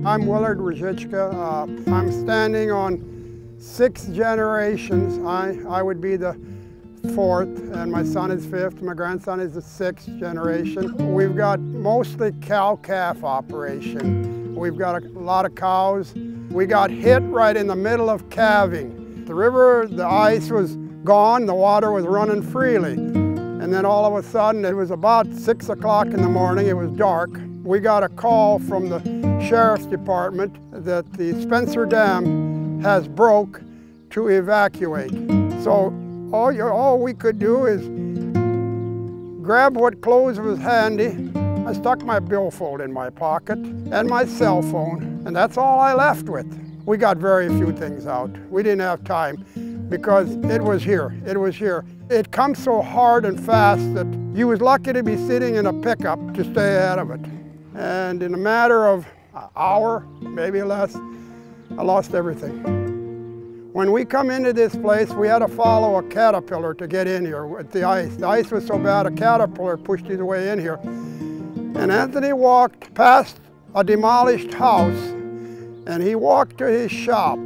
I'm Willard Ruzicka. I'm standing on 6 generations. I would be the 4th, and my son is 5th. My grandson is the 6th generation. We've got mostly cow-calf operation. We've got a lot of cows. We got hit right in the middle of calving. The river, the ice was gone, the water was running freely. And then all of a sudden, it was about 6 o'clock in the morning, it was dark. We got a call from the Sheriff's Department that the Spencer Dam has broke to evacuate. So all we could do is grab what clothes was handy. I stuck my billfold in my pocket and my cell phone, and that's all I left with. We got very few things out. We didn't have time because it was here, it was here. It comes so hard and fast that you was lucky to be sitting in a pickup to stay ahead of it. And in a matter of an hour, maybe less, I lost everything. When we come into this place, we had to follow a caterpillar to get in here with the ice. The ice was so bad, a caterpillar pushed his way in here. And Anthony walked past a demolished house, and he walked to his shop.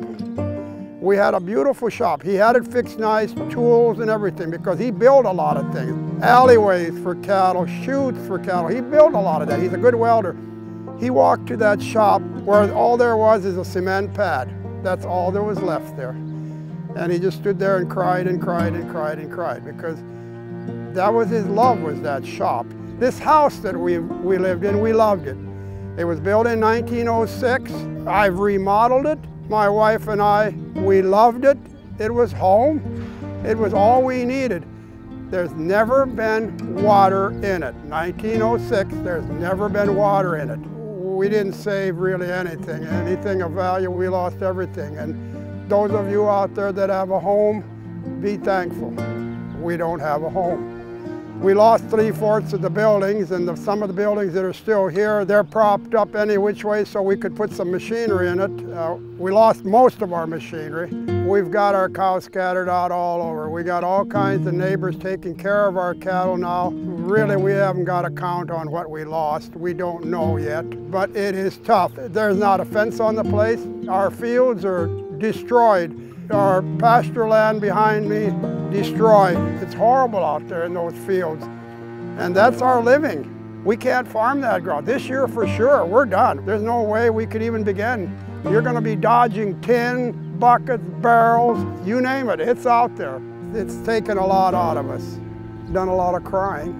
We had a beautiful shop. He had it fixed nice, tools and everything, because he built a lot of things. Alleyways for cattle, chutes for cattle. He built a lot of that. He's a good welder. He walked to that shop where all there was is a cement pad. That's all there was left there. And he just stood there and cried and cried and cried and cried, because that was his love, was that shop. This house that we lived in, we loved it. It was built in 1906. I've remodeled it. My wife and I, we loved it. It was home. It was all we needed. There's never been water in it. 1906, there's never been water in it. We didn't save really anything of value. We lost everything. And those of you out there that have a home, be thankful. We don't have a home. We lost 3/4 of the buildings, and some of the buildings that are still here, they're propped up any which way so we could put some machinery in it. We lost most of our machinery. We've got our cows scattered out all over. We got all kinds of neighbors taking care of our cattle now. Really, we haven't got a count on what we lost. We don't know yet, but it is tough. There's not a fence on the place. Our fields are destroyed. Our pasture land behind me, destroyed. It's horrible out there in those fields. And that's our living. We can't farm that ground. This year for sure, we're done. There's no way we could even begin. You're gonna be dodging tin, buckets, barrels, you name it, it's out there. It's taken a lot out of us. Done a lot of crying,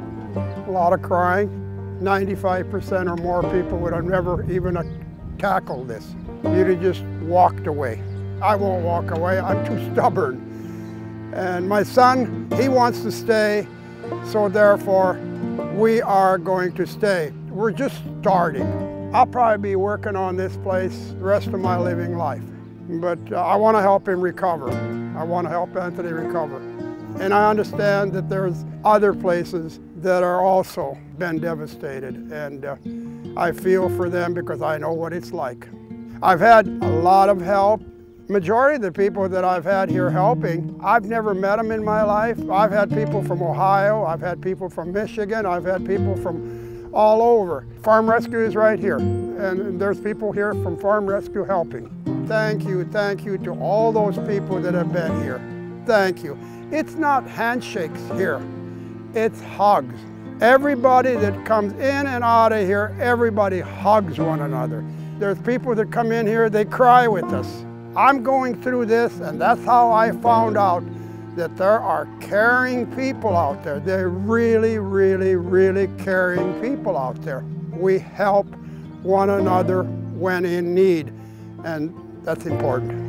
a lot of crying. 95% or more people would have never even tackled this. You'd have just walked away. I won't walk away, I'm too stubborn. And my son, he wants to stay, so therefore we are going to stay. We're just starting. I'll probably be working on this place the rest of my living life. But I want to help him recover. I want to help Anthony recover. And I understand that there's other places that are also been devastated. And I feel for them because I know what it's like. I've had a lot of help. Majority of the people that I've had here helping, I've never met them in my life. I've had people from Ohio, I've had people from Michigan, I've had people from all over. Farm Rescue is right here, and there's people here from Farm Rescue helping. Thank you to all those people that have been here. Thank you. It's not handshakes here, it's hugs. Everybody that comes in and out of here, everybody hugs one another. There's people that come in here, they cry with us. I'm going through this, and that's how I found out that there are caring people out there. They're really, really, really caring people out there. We help one another when in need, and that's important.